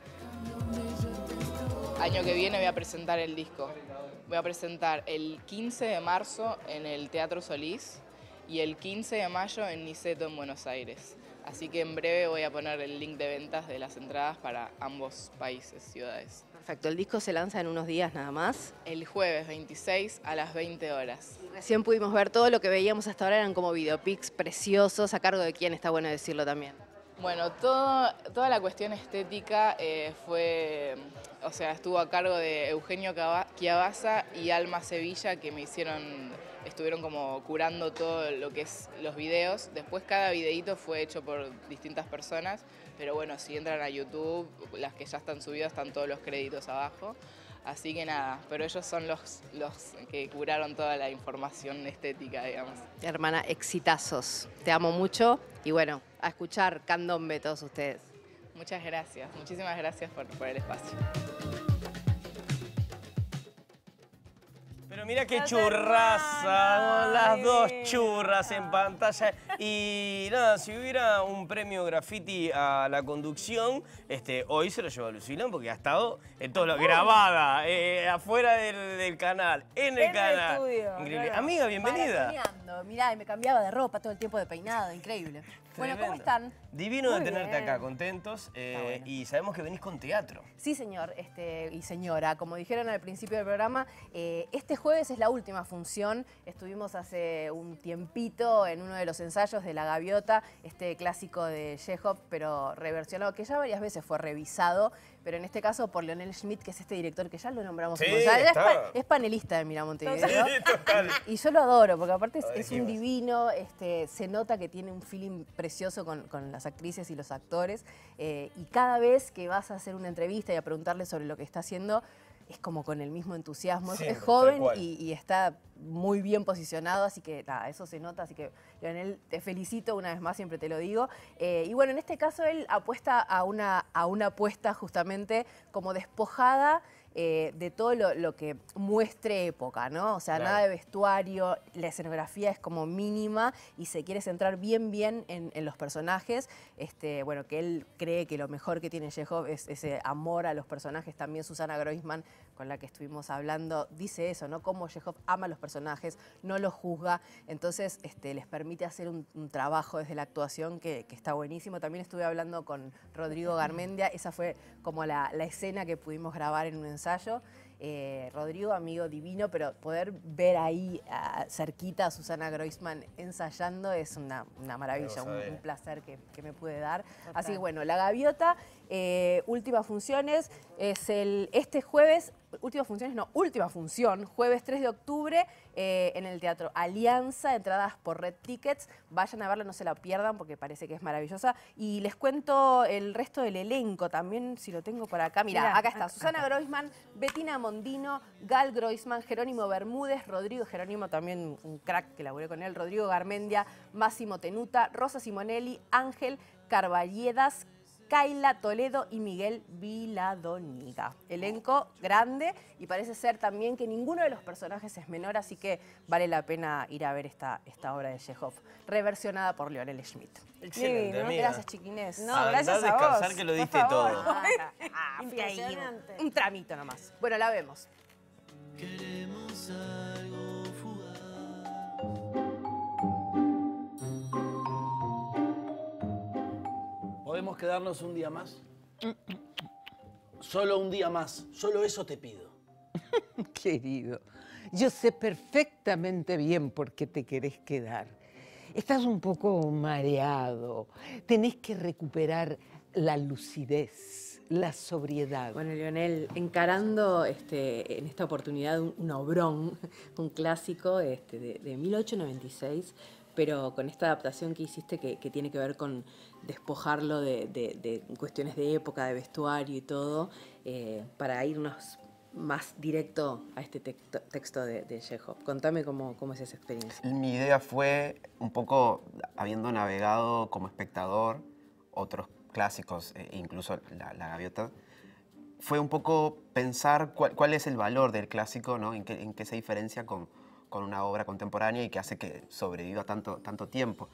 Año que viene voy a presentar el disco. Voy a presentar el quince de marzo en el Teatro Solís y el quince de mayo en Niceto, en Buenos Aires. Así que en breve voy a poner el link de ventas de las entradas para ambos países, ciudades. Perfecto, el disco se lanza en unos días nada más. El jueves veintiséis a las veinte horas. Recién pudimos ver todo lo que veíamos hasta ahora, eran como videopics preciosos, a cargo de quién, está bueno decirlo también. Bueno, todo, toda la cuestión estética eh, fue, o sea, estuvo a cargo de Eugenio Chiabaza y Alma Sevilla, que me hicieron, estuvieron como curando todo lo que es los videos. Después cada videíto fue hecho por distintas personas, pero bueno, si entran a YouTube, las que ya están subidas, están todos los créditos abajo. Así que nada, pero ellos son los, los que curaron toda la información estética, digamos. Hermana, exitazos. Te amo mucho y bueno, a escuchar candombe todos ustedes. Muchas gracias, muchísimas gracias por, por el espacio. Pero mira qué Las churraza, hermanas, las dos divina. churras en pantalla. Y nada, si hubiera un premio graffiti a la conducción, este, hoy se lo lleva Lucilón porque ha estado en todo lo grabada, eh, afuera del, del canal, en el En el canal. estudio, Increíble. claro. Amiga, bienvenida. Maratoneando, mirá, y me cambiaba de ropa todo el tiempo de peinado, increíble. Bueno, ¿cómo Tremendo. están? Divino Muy de tenerte bien. acá, contentos. eh, bueno. Y sabemos que venís con teatro. Sí, señor este, y señora, como dijeron al principio del programa, eh, este jueves es la última función. Estuvimos hace un tiempito en uno de los ensayos de La Gaviota, este clásico de Chekhov, pero reversionado, que ya varias veces fue revisado, pero en este caso por Lionel Schmidt, que es este director que ya lo nombramos. Sí, un montón. Ya es, está. pa- es panelista de Mira Montevideo. Sí, total. Y yo lo adoro, porque aparte es, Lo es un dijimos. divino, este, se nota que tiene un feeling precioso con, con las actrices y los actores. eh, y cada vez que vas a hacer una entrevista y a preguntarle sobre lo que está haciendo, es como con el mismo entusiasmo. Es- Siempre, es joven tal cual. y, y está muy bien posicionado, así que nada, eso se nota. Así que, Leonel, te felicito una vez más, siempre te lo digo. Eh, y bueno, en este caso él apuesta a una, a una apuesta justamente como despojada eh, de todo lo, lo que muestre época, ¿no? O sea, Claro. nada de vestuario, la escenografía es como mínima y se quiere centrar bien, bien en, en los personajes. Este, bueno, que él cree que lo mejor que tiene Chekhov es ese amor a los personajes. También Susana Groisman, con la que estuvimos hablando, dice eso, ¿no? Cómo Chekhov ama a los personajes, no los juzga. Entonces, este, les permite hacer un, un trabajo desde la actuación que, que está buenísimo. También estuve hablando con Rodrigo Garmendia. Esa fue como la, la escena que pudimos grabar en un ensayo. Eh, Rodrigo, amigo divino, pero poder ver ahí ah, cerquita a Susana Groisman ensayando es una, una maravilla, un, un placer que, que me pude dar. Así que bueno, La Gaviota, eh, últimas funciones, es el este jueves, últimas funciones, no, última función, jueves tres de octubre eh, en el Teatro Alianza, entradas por Red Tickets. Vayan a verla, no se la pierdan porque parece que es maravillosa. Y les cuento el resto del elenco también, si lo tengo por acá. Mirá, Mirá, acá está acá. Susana Groisman, Bettina Mondino, Gal Groisman, Jerónimo Bermúdez, Rodrigo Jerónimo, también un crack que laburé con él, Rodrigo Garmendia, Máximo Tenuta, Rosa Simonelli, Ángel Carballedas, Kaila Toledo y Miguel Viladoniga. Elenco grande y parece ser también que ninguno de los personajes es menor, así que vale la pena ir a ver esta, esta obra de Chekhov, reversionada por Lionel Schmidt. Excelente, ¿no? amiga. Gracias, chiquines. No, Andá gracias a a descansar, vos, que lo por diste favor. todo. Ah, ah, fui ahí, Impresionante. un tramito nomás. Bueno, la vemos. Queremos algo fugaz. ¿Podemos quedarnos un día más? Solo un día más. Solo eso te pido. Querido, yo sé perfectamente bien por qué te querés quedar. Estás un poco mareado. Tenés que recuperar la lucidez, la sobriedad. Bueno, Lionel, encarando este, en esta oportunidad un, un obrón, un clásico este, de, de mil ochocientos noventa y seis, pero con esta adaptación que hiciste que, que tiene que ver con despojarlo de, de- de cuestiones de época, de vestuario y todo, eh, para irnos más directo a este texto, texto de, de Chekhov. Contame cómo, cómo es esa experiencia. Mi idea fue un poco, habiendo navegado como espectador otros clásicos, eh, incluso La, La Gaviota, fue un poco pensar cuál, cuál es el valor del clásico, ¿no? En qué, en qué se diferencia con, con una obra contemporánea y que hace que sobreviva tanto, tanto tiempo.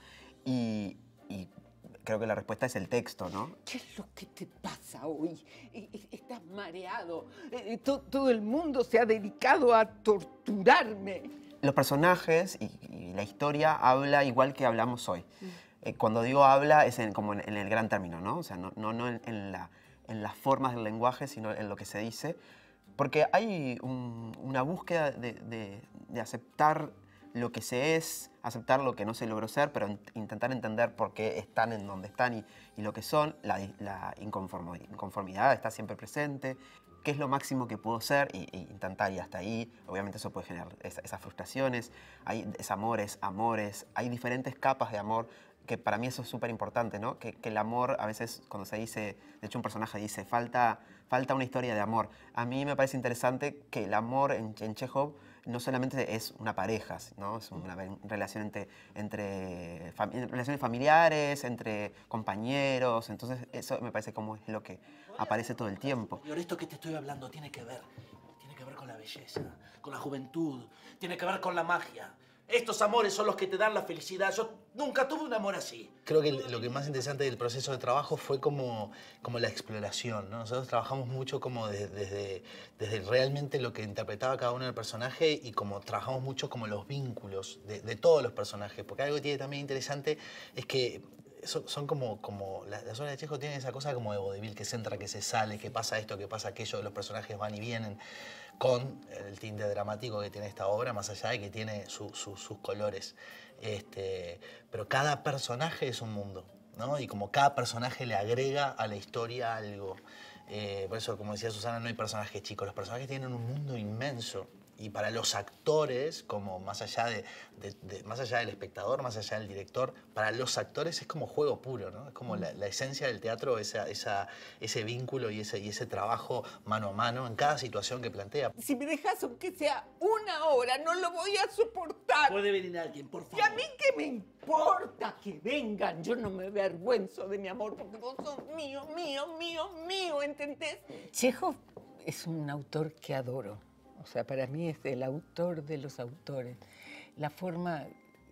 Y, y creo que la respuesta es el texto, ¿no? ¿Qué es lo que te pasa hoy? E- e- Estás mareado. Eh, to- Todo el mundo se ha dedicado a torturarme. Los personajes y, y la historia habla igual que hablamos hoy. Eh, cuando digo habla es en, como en, en el gran término, ¿no? O sea, no, no, no en, en, la, en las formas del lenguaje, sino en lo que se dice. Porque hay un- una búsqueda de, de- de aceptar lo que se es, aceptar lo que no se logró ser, pero in- intentar entender por qué están en donde están y, y lo que son. La, di- la inconformo- inconformidad está siempre presente. ¿Qué es lo máximo que puedo ser? Y, y intentar ir hasta ahí. Obviamente eso puede generar esa- esas frustraciones. Hay desamores, amores. Hay diferentes capas de amor, que para mí eso es súper importante, ¿no? Que, que el amor, a veces cuando se dice, de hecho un personaje dice, falta, falta una historia de amor. A mí me parece interesante que el amor en, en Chekhov no solamente es una pareja, ¿no? Es una ve- relación entre, entre fam- relaciones familiares, entre compañeros. Entonces eso me parece como es lo que aparece todo el tiempo. Y ahora esto que te estoy hablando tiene que ver. Tiene que ver con la belleza, con la juventud, tiene que ver con la magia. Estos amores son los que te dan la felicidad. Yo nunca tuve un amor así. Creo que lo que más interesante del proceso de trabajo fue como, como la exploración, ¿no? Nosotros trabajamos mucho como de- desde, desde realmente lo que interpretaba cada uno del personaje y como trabajamos mucho como los vínculos de, de todos los personajes. Porque algo que tiene también interesante es que son, son como, como las, las obras de Chekhov tienen esa cosa como de vodevil, que se entra, que se sale, que pasa esto, que pasa aquello, los personajes van y vienen, con el tinte dramático que tiene esta obra, más allá de que tiene su- su- sus colores. Este, pero cada personaje es un mundo, ¿no? Y como cada personaje le agrega a la historia algo. Eh, por eso, como decía Susana, no hay personajes chicos. Los personajes tienen un mundo inmenso. Y para los actores, como más allá, de, de, de, más allá del espectador, más allá del director, para los actores es como juego puro, ¿no? Es como la, la esencia del teatro, esa, esa, ese vínculo y ese, y ese trabajo mano a mano en cada situación que plantea. Si me dejas aunque sea una hora, no lo voy a soportar. Puede venir alguien, por favor. ¿Y a mí qué me importa que vengan? Yo no me avergüenzo de mi amor porque vos sos mío, mío, mío, mío, ¿entendés? Chekhov es un autor que adoro. O sea, para mí es el autor de los autores. La forma,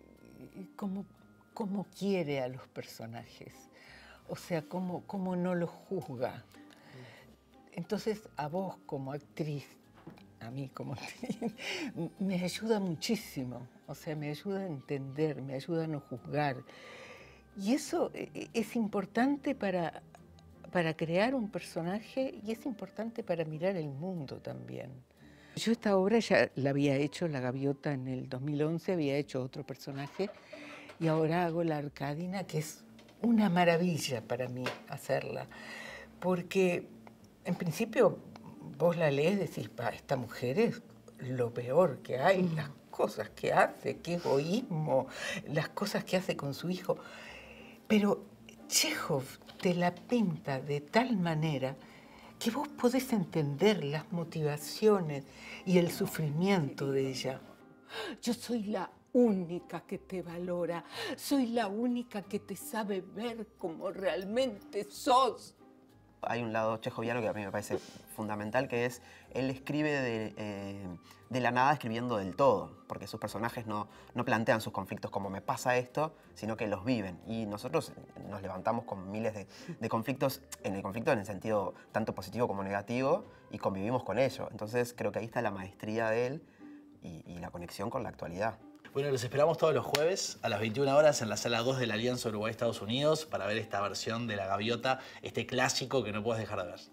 como, como quiere a los personajes. O sea, cómo, cómo no los juzga. Entonces, a vos como actriz, a mí como actriz, me ayuda muchísimo. O sea, me ayuda a entender, me ayuda a no juzgar. Y eso es importante para, para crear un personaje y es importante para mirar el mundo también. Yo esta obra ya la había hecho, La Gaviota, en el dos mil once, había hecho otro personaje y ahora hago La Arcadina, que es una maravilla para mí hacerla, porque en principio vos la lees y decís, pa, esta mujer es lo peor que hay, las cosas que hace, qué egoísmo, las cosas que hace con su hijo, pero Chekhov te la pinta de tal manera que vos podés entender las motivaciones y el sufrimiento de ella. Yo soy la única que te valora, soy la única que te sabe ver como realmente sos. Hay un lado chejoviano que a mí me parece fundamental, que es, él escribe de, eh, de la nada escribiendo del todo, porque sus personajes no, no plantean sus conflictos como me pasa esto, sino que los viven. Y nosotros nos levantamos con miles de, de conflictos, en el conflicto en el sentido tanto positivo como negativo, y convivimos con ello. Entonces creo que ahí está la maestría de él y, y la conexión con la actualidad. Bueno, los esperamos todos los jueves a las veintiuna horas en la sala dos de la Alianza Uruguay-Estados Unidos para ver esta versión de La Gaviota, este clásico que no puedes dejar de ver.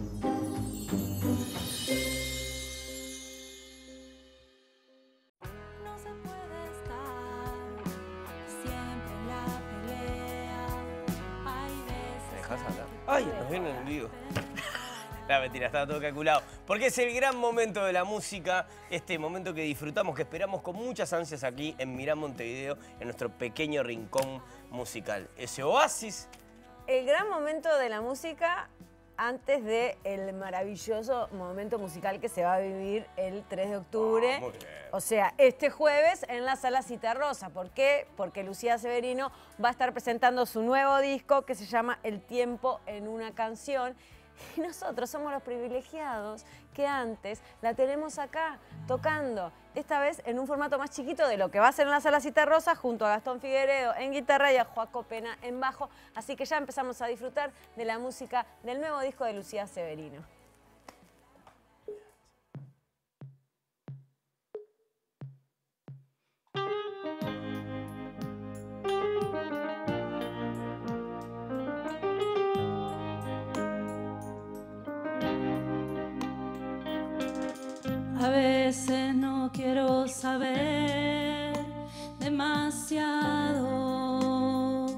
No se puede estar siempre en la pelea. Hay veces. ¿Me dejás hablar? ¡Ay! Nos vienen en vivo. La mentira, estaba todo calculado. Porque es el gran momento de la música, este momento que disfrutamos, que esperamos con muchas ansias aquí en Mirá Montevideo, en nuestro pequeño rincón musical. Ese oasis. El gran momento de la música antes del maravilloso momento musical que se va a vivir el tres de octubre. Oh, muy bien. O sea, este jueves en la Sala Citarrosa. ¿Por qué? Porque Lucía Severino va a estar presentando su nuevo disco que se llama El tiempo en una canción. Y nosotros somos los privilegiados que antes la tenemos acá tocando, esta vez en un formato más chiquito de lo que va a ser en la Sala Citarrosa, junto a Gastón Figueredo en guitarra y a Joaco Pena en bajo. Así que ya empezamos a disfrutar de la música del nuevo disco de Lucía Severino. A veces no quiero saber demasiado.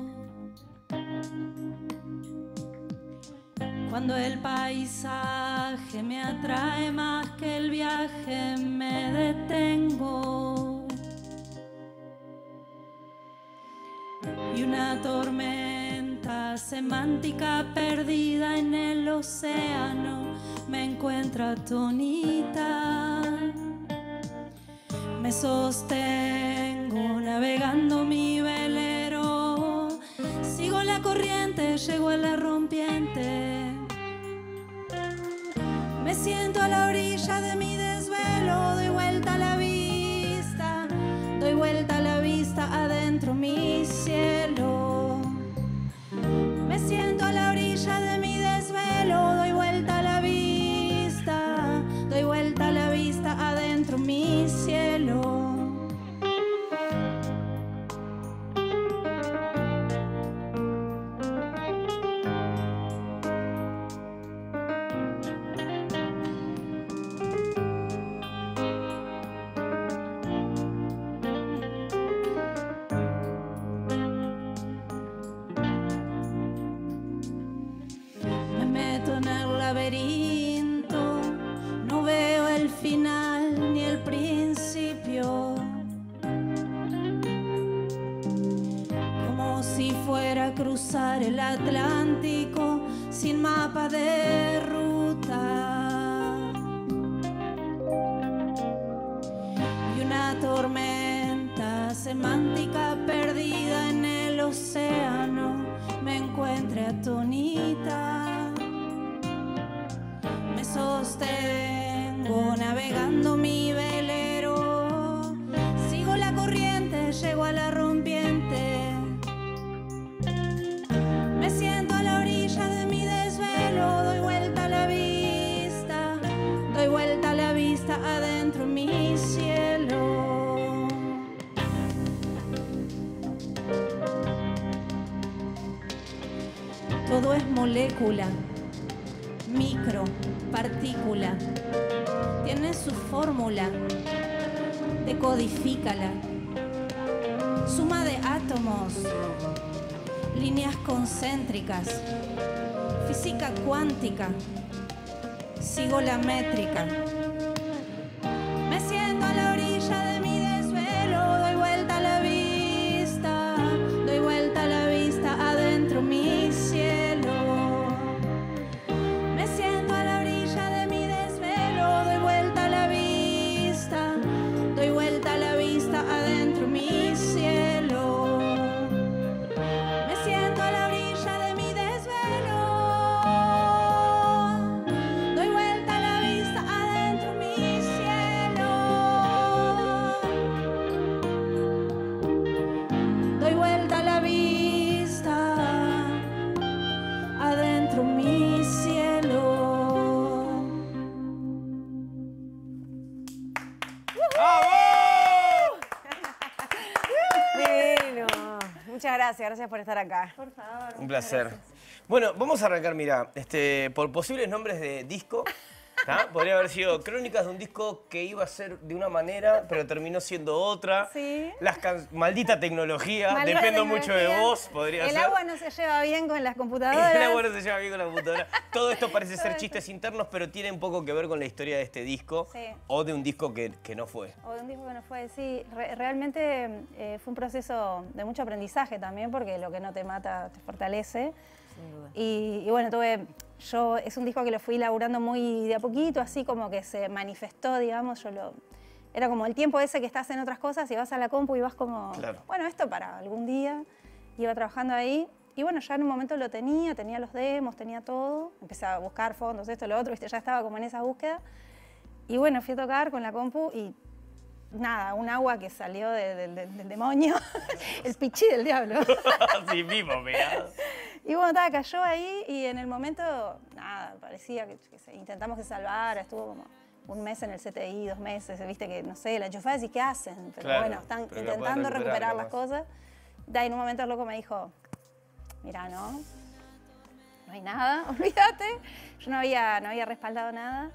Cuando el paisaje me atrae más que el viaje, me detengo. Y una tormenta semántica perdida en el océano me encuentra atónita. Me sostengo navegando mi velero, sigo la corriente, llego a la rompiente. Me siento a la orilla de mi desvelo, doy vuelta a la vista, doy vuelta a la vista adentro mi cielo. Me siento a la orilla de mi desvelo, doy vuelta a la vista, doy vuelta a la vista adentro mi cielo. a cruzar el Atlántico sin mapa de ruta. Y una tormenta semántica perdida en el océano me encuentre atonita. Me sostengo navegando mi velero, sigo la corriente, llego a la rompiente. Me siento a la orilla de mi desvelo, doy vuelta a la vista, doy vuelta a la vista adentro mi cielo. Todo es molécula, micro, partícula, tiene su fórmula, decodifícala. Suma de átomos, líneas concéntricas, física cuántica, sigo la métrica. Me siento a la orilla de mi desvelo, doy vuelta a la vista, doy vuelta a la vista adentro mi cielo. Me siento a la orilla de mi desvelo, doy vuelta a la vista, doy vuelta a la vista adentro mi cielo. Me siento a la orilla de mi desvelo, doy vuelta a la vista adentro mi cielo. Doy vuelta a la vista adentro mi cielo. Divino. Muchas gracias, gracias por estar acá. Por favor. Un placer. Bueno, vamos a arrancar, mira, este, por posibles nombres de disco. ¿tá? Podría haber sido Crónicas de un disco que iba a ser de una manera, pero terminó siendo otra. Sí. Las can- Maldita tecnología, Maldita dependo tecnología. mucho de vos, podría El ser. agua no se lleva bien con las computadoras. El agua no se lleva bien con la computadora. Todo esto parece ser chistes internos, pero tiene un poco que ver con la historia de este disco. Sí. O de un disco que, que no fue. O de un disco que no fue, sí. Re- realmente eh, fue un proceso de mucho aprendizaje también, porque lo que no te mata te fortalece. Y, y bueno, tuve, yo, es un disco que lo fui laburando muy de a poquito, así como que se manifestó, digamos, yo lo... Era como el tiempo ese que estás en otras cosas y vas a la compu y vas como, Claro. bueno, esto para algún día. Iba trabajando ahí y bueno, ya en un momento lo tenía, tenía los demos, tenía todo. Empecé a buscar fondos, esto, lo otro, ¿viste? Ya estaba como en esa búsqueda. Y bueno, fui a tocar con la compu y nada, un agua que salió de- de- de- del demonio, el pichí del diablo. Así mismo, mirá. Y bueno, estaba, cayó ahí y en el momento, nada, parecía que, que se- intentamos que se salvara, estuvo como un mes en el C T I, dos meses, viste que, no sé, la enchufada y ¿qué hacen? Pero Claro, bueno, están pero la intentando pueden recuperar, recuperar, las cosas. Da, y en un momento el loco me dijo, mira, no, no hay nada, olvídate. Yo no había, no había respaldado nada.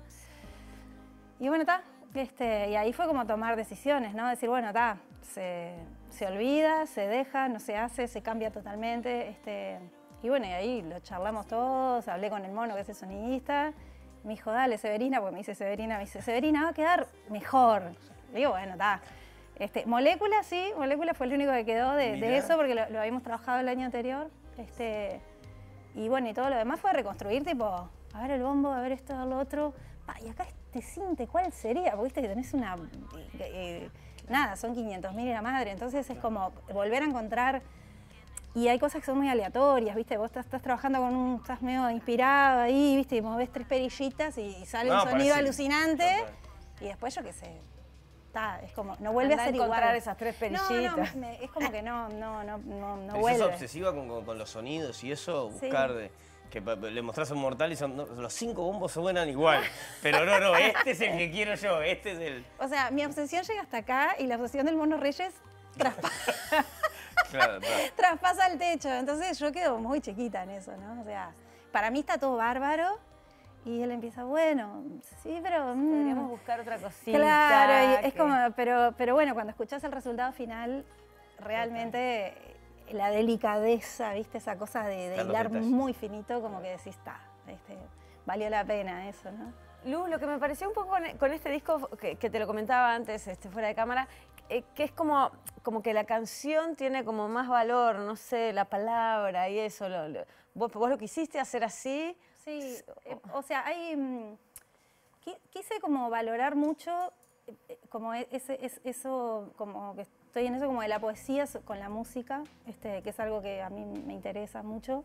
Y bueno, está. Este, y ahí fue como tomar decisiones, ¿no? Decir, bueno, está, se, se olvida, se deja, no se hace, se cambia totalmente. Este, y bueno, y ahí lo charlamos todos, hablé con el mono, que es el sonidista. Me dijo, dale, Severina, porque me dice Severina, me dice, Severina, va a quedar mejor. Le digo, bueno, está. Este, Molécula, sí, Molécula fue el único que quedó de, de Mirá. eso, porque lo, lo habíamos trabajado el año anterior. Este, y bueno, y todo lo demás fue reconstruir, tipo, a ver el bombo, a ver esto, a ver lo otro. Pa, y acá este cinte, ¿cuál sería? Porque viste que tenés una... eh, eh, nada, son quinientos mil y la madre. Entonces es como volver a encontrar... Y hay cosas que son muy aleatorias, ¿viste? Vos estás, estás trabajando con un... Estás medio inspirado ahí, ¿viste? Y movés tres perillitas y sale No, un sonido parece- alucinante. Total. Y después, yo qué sé, está, es como... No vuelve Andá a a ser encontrar igual. esas tres No, no, perillitas. me- es como que no, no, no, no, no Pero vuelve. sos obsesiva con, con- con los sonidos y eso, Sí. buscar de, que pa- le mostrás a un mortal y son, no, los cinco bombos suenan igual. Pero no, no, este es el que quiero yo, este es el... O sea, mi obsesión llega hasta acá y la obsesión del Mono Reyes traspasa. Claro, claro. traspasa el techo. Entonces yo quedo muy chiquita en eso, ¿no? O sea, para mí está todo bárbaro y él empieza, bueno, sí, pero... mm, Podríamos buscar otra cosita. claro, y es que- como, pero, pero bueno, cuando escuchás el resultado final, realmente la delicadeza, ¿viste? Esa cosa de, de Están los hilar detalles. muy finito, como que decís, está, este, valió la pena eso, ¿no? Luz, lo que me pareció un poco con, con este disco, que, que te lo comentaba antes, este, fuera de cámara, eh, que es como, como que la canción tiene como más valor, no sé, la palabra y eso. Lo, lo- ¿vos, ¿Vos lo quisiste hacer así? Sí, eh, o sea, hay, mm, qui- quise como valorar mucho, eh, eh, como e- ese, es- eso, como que estoy en eso como de la poesía so- con la música, este, que es algo que a mí me interesa mucho.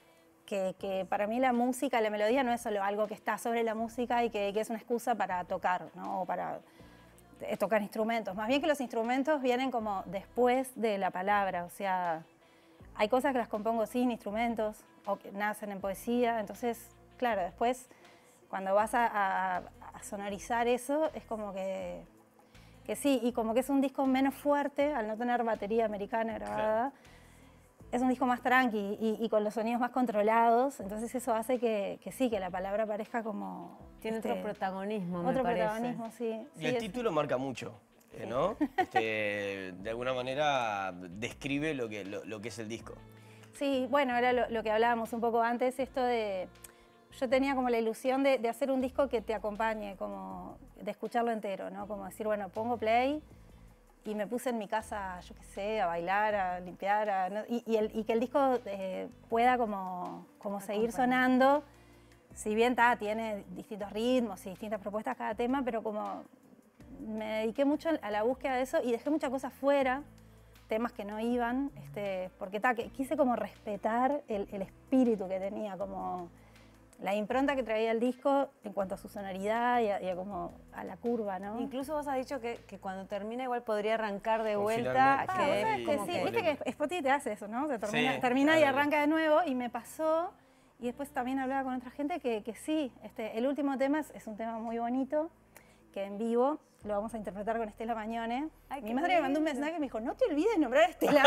Que, que para mí la música, la melodía no es solo algo que está sobre la música y que, que es una excusa para tocar, ¿no? O para eh, tocar instrumentos. Más bien que los instrumentos vienen como después de la palabra, o sea, hay cosas que las compongo sin instrumentos o que nacen en poesía, entonces, claro, después cuando vas a, a- a sonorizar eso es como que, que sí, y como que es un disco menos fuerte al no tener batería americana grabada. Es un disco más tranqui y, y con los sonidos más controlados, entonces eso hace que, que sí, que la palabra parezca como... Tiene este, otro protagonismo, me Otro parece. protagonismo, sí. Y sí, el es- título marca mucho, eh, ¿no? Este, de alguna manera describe lo que, lo, lo que es el disco. Sí, bueno, era lo, lo que hablábamos un poco antes, esto de... Yo tenía como la ilusión de, de hacer un disco que te acompañe, como de escucharlo entero, ¿no? Como decir, bueno, pongo play y me puse en mi casa, yo qué sé, a bailar, a limpiar, a- ¿no? y, y el- y que el disco eh, pueda como, como seguir sonando, si bien ta, tiene distintos ritmos y distintas propuestas cada tema, pero como me dediqué mucho a la búsqueda de eso y dejé muchas cosas fuera, temas que no iban, este, porque ta, que quise como respetar el, el espíritu que tenía, como la impronta que traía el disco en cuanto a su sonoridad y a, y a como a la curva, ¿no? Incluso vos has dicho que, que cuando termina igual podría arrancar de Con vuelta. finalmente. Que Ah, vos sabés es que como sí, que- viste que Spotify te hace eso, ¿no? Se termina, Sí, termina y claro. arranca de nuevo y me pasó, y después también hablaba con otra gente que, que sí, este, el último tema es, es un tema muy bonito, que en vivo lo vamos a interpretar con Estela Mañone. Mi qué madre me mandó un lindo. mensaje y me dijo, no te olvides de nombrar a Estela.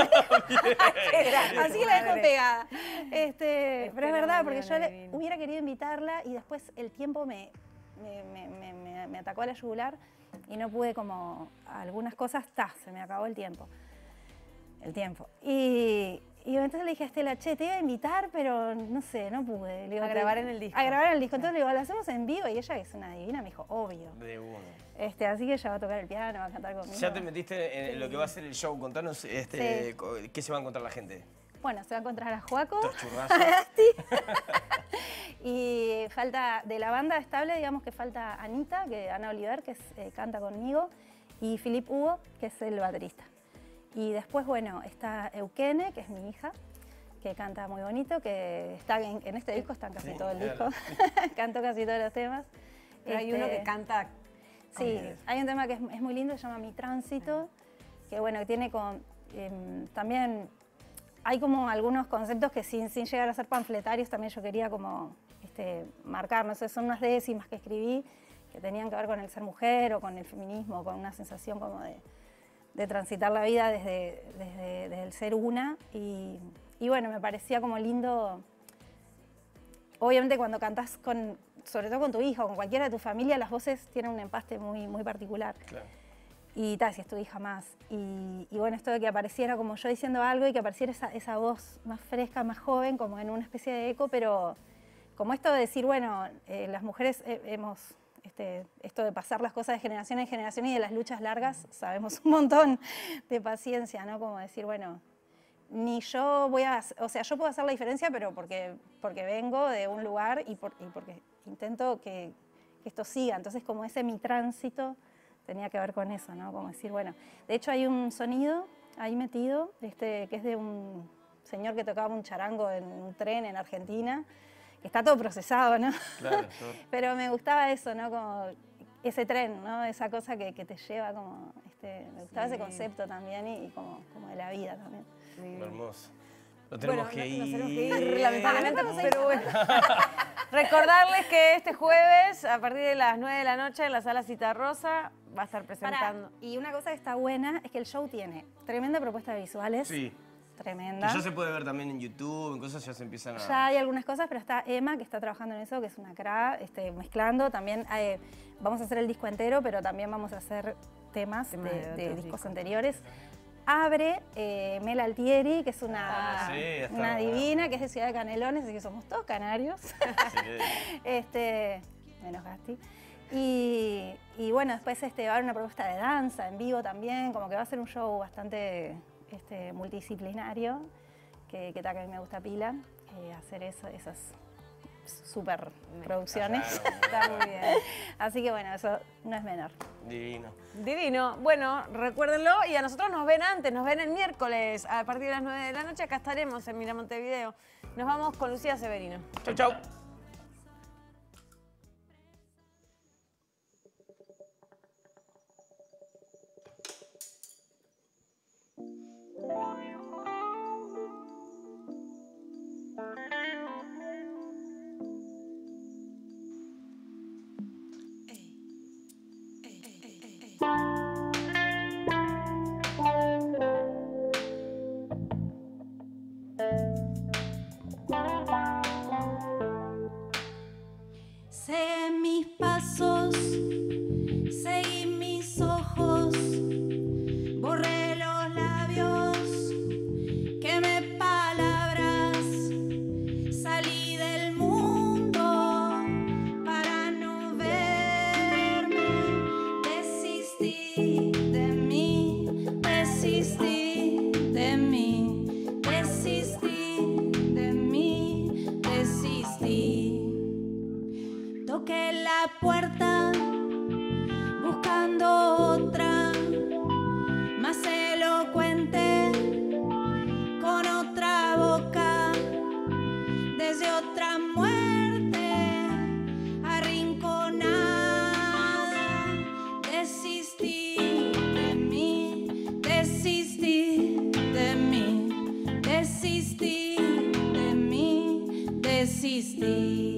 Así que la dejo pegada. Este, pero es verdad, porque yo le- hubiera querido invitarla y después el tiempo me, me, me- me- me- me atacó a la yugular y no pude como algunas cosas, ta, se me acabó el tiempo. El tiempo. Y, y entonces le dije a Estela, che, te iba a invitar, pero no sé, no pude. Le digo, A "Te- grabar en el disco". A grabar en el disco. Entonces le digo, ¿lo hacemos en vivo? Y ella, que es una divina, me dijo, obvio. De uno. Este, así que ella va a tocar el piano, va a cantar conmigo. Ya te metiste en lo que va a ser el show. Contanos este, Sí. co- qué se va a encontrar la gente. Bueno, se va a encontrar a Juaco. Estos churrazos. Y falta, de la banda estable, digamos que falta Anita, que Ana Oliver, que es, eh, canta conmigo, y Philip Hugo, que es el baterista. Y después, bueno, está Eukene, que es mi hija, que canta muy bonito, que está en, en este disco, está en casi Sí, todo el claro. disco. Cantó casi todos los temas. Pero hay uno que canta. Sí, hay un tema que es, es muy lindo, se llama Mi Tránsito, que bueno, que tiene con, em, también, hay como algunos conceptos que sin, sin llegar a ser panfletarios también yo quería como este, marcar, no sé, son unas décimas que escribí que tenían que ver con el ser mujer o con el feminismo, con una sensación como de, de transitar la vida desde, desde, desde el ser una y, y bueno, me parecía como lindo, obviamente cuando cantás con, sobre todo con tu hijo, con cualquiera de tu familia, las voces tienen un empaste muy, muy particular. Claro. Y tal, si es tu hija más. Y, y bueno, esto de que apareciera como yo diciendo algo y que apareciera esa, esa voz más fresca, más joven, como en una especie de eco, pero como esto de decir, bueno, eh, las mujeres eh, hemos, este, esto de pasar las cosas de generación en generación y de las luchas largas, sabemos un montón de paciencia, ¿no? Como decir, bueno, ni yo voy a, o sea, yo puedo hacer la diferencia, pero porque, porque vengo de un lugar y, por, y porque intento que, que esto siga. Entonces, como ese mi tránsito tenía que ver con eso, ¿no? Como decir, bueno, de hecho hay un sonido ahí metido, este, que es de un señor que tocaba un charango en un tren en Argentina, que está todo procesado, ¿no? Claro, todo. Pero me gustaba eso, ¿no? Como ese tren, ¿no? Esa cosa que, que te lleva como, este, me gustaba Sí. ese concepto también y, y como, como de la vida también. Hermoso. Lo tenemos Bueno, que no- ir. nos tenemos que ir, lamentablemente, Ah, pero bueno. Recordarles que este jueves, a partir de las nueve de la noche, en la Sala Citarrosa, va a estar presentando. Pará, y una cosa que está buena es que el show tiene tremenda propuesta de visuales, Sí. tremenda. Que ya se puede ver también en YouTube, en cosas ya se empiezan a... Ya hay algunas cosas, pero está Emma, que está trabajando en eso, que es una cra, este, mezclando. También eh, vamos a hacer el disco entero, pero también vamos a hacer temas, Temas de, de de otros discos discos. anteriores. Abre eh, Mel Altieri, que es una, Ah, sí, está una bueno. divina, que es de Ciudad de Canelones, así que somos todos canarios. este, menos Gasti. Y, y bueno, después este, va a haber una propuesta de danza en vivo también, como que va a ser un show bastante este, multidisciplinario, que, que, ta, que a mí me gusta pila, eh, hacer eso, esas super producciones. Está muy bien. Así que bueno, eso no es menor. Divino. Divino. Bueno, recuérdenlo y a nosotros nos ven antes, nos ven el miércoles a partir de las nueve de la noche. Acá estaremos en Mira Montevideo. Nos vamos con Lucía Severino. Chau, chau. Sé mis pasos, seguí mis ojos, borré los labios, quemé palabras, salí del mundo para no verme, desistí de mí, desistí de mí, desistí de mí, desistí. Toqué la puerta buscando otra, más elocuente, con otra boca, desde otra muerte arrinconada. Desistí de mí, desistí de mí, desistí de mí, desistí.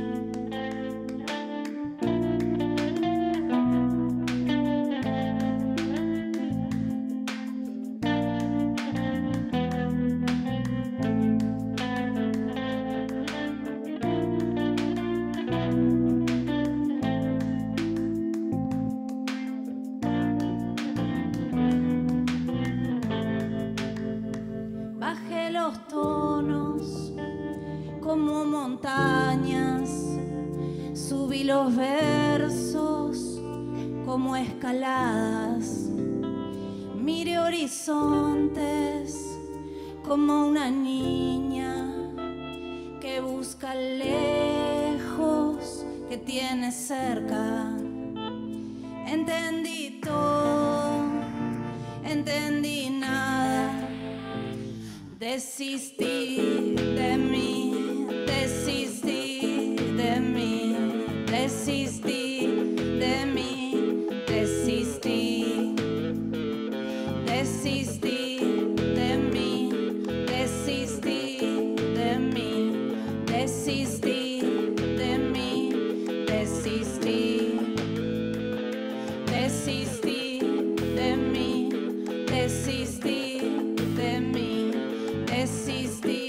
Bajé los tonos como montañas, subí los versos como escaladas, miré horizontes como una niña que busca lejos, que tiene cerca. Entendí todo, entendí nada. Desistí de mí, desistí de mí, desistí de mí, desistí. Desistí de mí, desistí de mí, desistí de mí, desistí. Desistí de mí, desistí de mí, desistí.